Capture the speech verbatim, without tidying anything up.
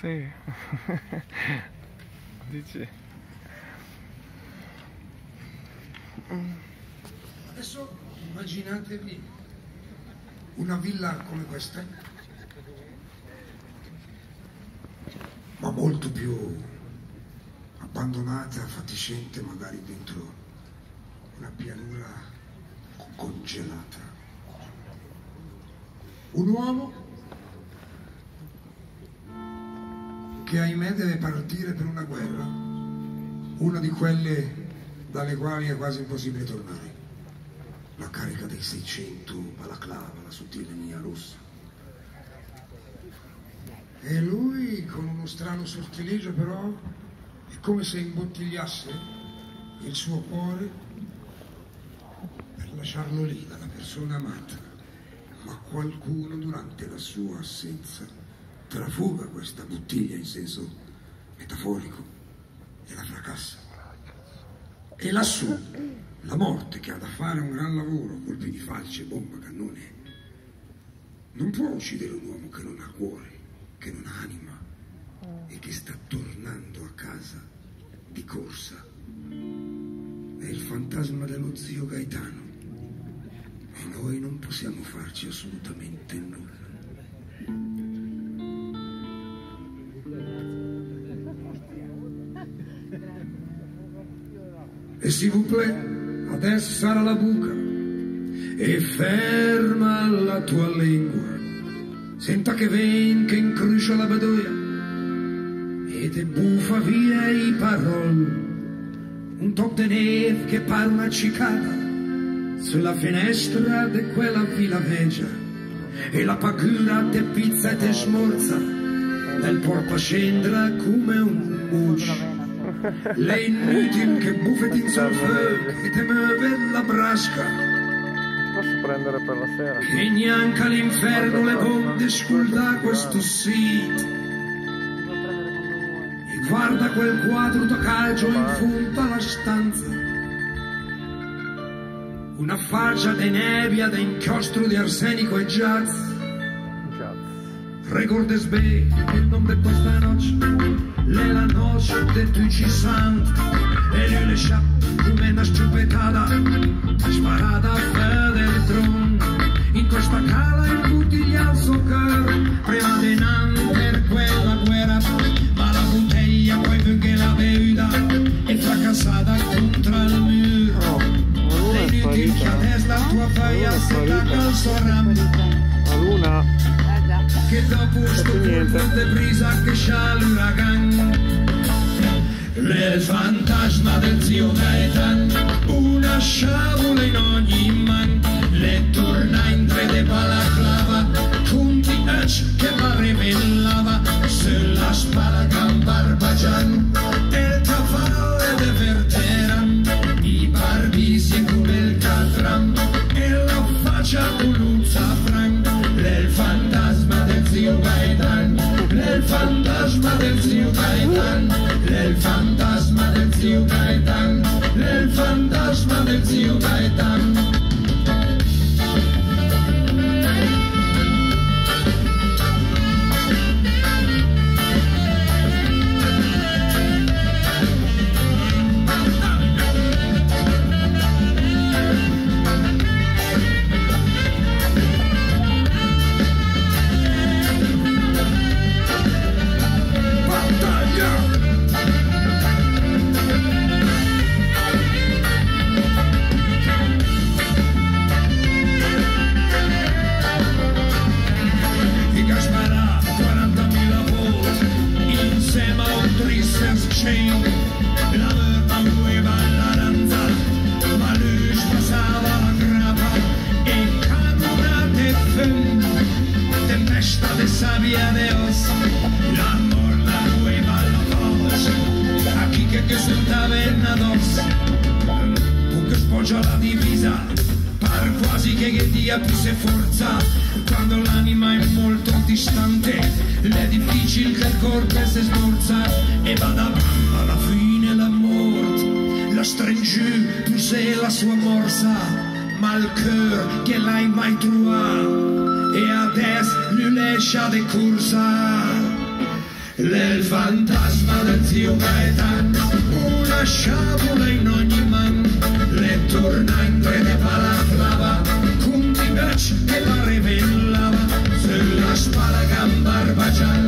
Sì. Dici? Adesso immaginatevi una villa come questa, ma molto più abbandonata, fatiscente, magari dentro una pianura congelata. Un uomo che ahimè deve partire per una guerra, una di quelle dalle quali è quasi impossibile tornare. La carica dei seicento, balaclava, la sottile linea rossa. E lui, con uno strano sortilegio però, è come se imbottigliasse il suo cuore per lasciarlo lì dalla persona amata. Ma qualcuno durante la sua assenza trafuga questa bottiglia in senso metaforico e la fracassa. E lassù la morte, che ha da fare un gran lavoro, colpi di falce, bomba, cannone, non può uccidere un uomo che non ha cuore, che non ha anima e che sta tornando a casa di corsa. È il fantasma dello zio Gaetano e noi non possiamo farci assolutamente nulla. E s'il vous plaît, adesso sarà la buca e ferma la tua lingua, senta che ven che incruscia la bedoia e te buffa via i parole, un toc de neve che pare una cicada sulla finestra di quella villa vecchia e la paura te pizza e te smorza del porco scendra come un muccio. Lei inutile che buffetin sul fuoco e te muove la brasca. Posso prendere per la sera? Che neanche all'inferno le bombe sculda questo sito. E guarda quel quadro da calcio in fondo alla stanza. Una faccia di nebbia da inchiostro di arsenico e jazz. Recordes bene il nome di questa noce. Lei la noce de tutti santi e lui le sciappe come una stupetata sparata a fede del trono in questa cala imbottiglia il suo cuore prima di non per quella guerra ma la bottiglia poi perché l'ha bevuta è fracassata contro il muro lei inutile che adesso la tua faglia si tacca il suo ramo la luna che dopo sto colpo de brisa che c'ha l'uragan il fantasma del zio Gaetan una sciabola in ogni man le torna in tre de balaclava conti ec che va rivellava sulla spalla can barbagian e il cavallo de verteran i barbisi come il catram e la faccia culuzza fran il fantasma del zio Gaetan, il fantasma del zio Gaetan, il fantasma del zio Gaetan, il fantasma del zio Gaetan. La divisa par quasi che dia più se forza quando l'anima è molto distante è difficile che il corpo si smorza e vada alla fine la morte la stringe tu sei la sua morsa ma il cœur che l'hai mai trovato e adesso lui lascia di corsa del fantasma del zio Gaetano, una sciabola in ogni mano, le tornante ne palaflava, con di braccia e la rivellava, sulla spalla gambarba gialla.